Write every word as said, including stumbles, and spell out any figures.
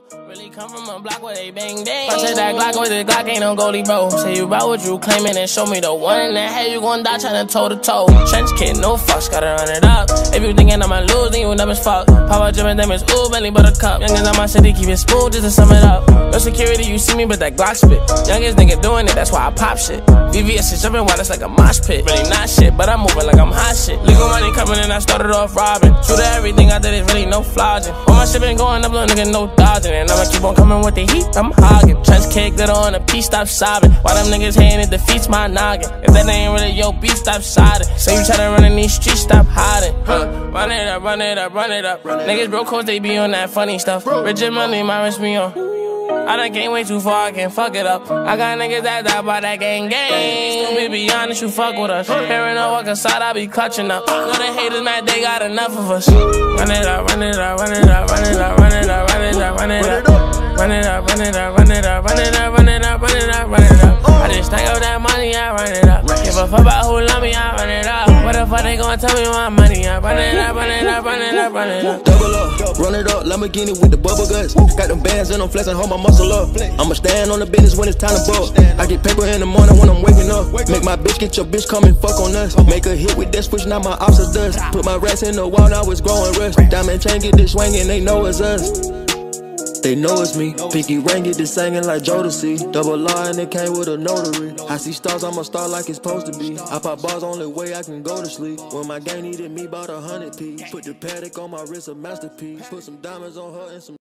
Really come from a block where they bang bang. I said that Glock with the Glock ain't no goalie, bro. Say you about what you claiming and show me the one in the head you gon' die tryna toe to toe. Trench kid, no fucks, gotta run it up. If you thinking I'ma lose, then you dumb as fuck. Papa Jim and them is ooh, Bentley Buttercup. Youngins on my city, keep it smooth just to sum it up. No security, you see me, but that Glock spit. Youngest nigga doing it, that's why I pop shit. V V S is jumping wild, it's like a mosh pit. Really not shit, but I'm moving like I'm hot shit. Legal money coming in, I started off robbing. True to everything I did is really no flogging. All my shit been going up, little nigga, no dodging. And I'ma keep on coming with the heat, I'm hogging. Trench kick, little on a piece, stop sobbing. While them niggas hating, it defeats my noggin. If that ain't really your beat, stop siding. Say you tryna run in these streets, stop hiding. Huh. Run it up, run it up, run it up. Niggas broke cause they be on that funny stuff. Rich and money, my wrist me on. I done came way too far, I can't fuck it up. I got niggas that die by that gang gang. Stupid, be honest, you fuck with us. Hearing no walk inside, I be clutching up. Know the haters mad, they got enough of us. Run it up, run it up, run it up, run it up, run it up, run it up, run it up. Run it up, run it up, run it up, run it up, run it up, run it up, run it up. I just stack up that money, I run it up. Give a fuck about who love me, I run it up. What the fuck they gon' tell me my money? I run it up, run it up, run it up, run it up. Double up, run it up, Lamborghini with the bubble guts. Got them bands and I'm flexing, hold my muscle up. I'ma stand on the business when it's time to ball. I get paper in the morning when I'm waking up. Make my bitch get your bitch come and fuck on us. Make a hit with that switch, now my ops are dust. Put my rats in the wall, now it's growing rust. Diamond chain get this swinging, they know it's us. They know it's me. Pinky ring get this singing like Jodeci. Double R and it came with a notary. I see stars, I'm a star like it's supposed to be. I pop bars, only way I can go to sleep. When my gang needed me, bought a hundred P. Put the Patek on my wrist, a masterpiece. Put some diamonds on her and some